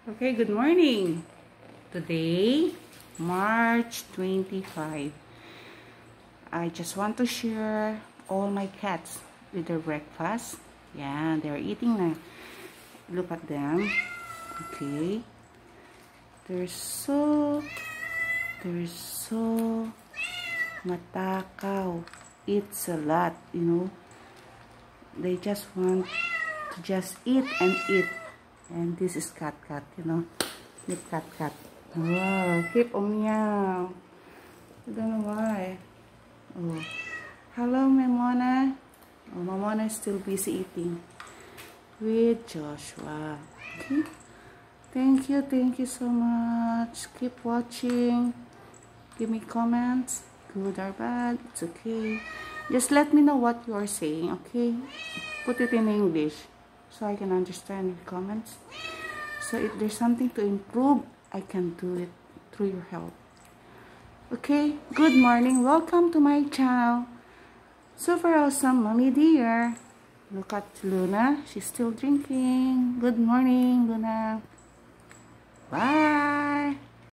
Okay, good morning. Today, March 25. I just want to share all my cats with their breakfast. Yeah, they're eating na. Look at them. Okay. They're so matakaw. It's a lot, you know. They just want to just eat and eat. And this is cat, you know. With cat. Wow, keep on meow. I don't know why. Oh, hello, Mamona. Oh, Mamona is still busy eating with Joshua. Okay. Thank you so much. Keep watching. Give me comments, good or bad. It's okay. Just let me know what you are saying. Okay. Put it in English so I can understand your comments. So if there's something to improve, I can do it through your help. Okay, good morning. Welcome to my channel. Super awesome, Mommy dear. Look at Luna. She's still drinking. Good morning, Luna. Bye.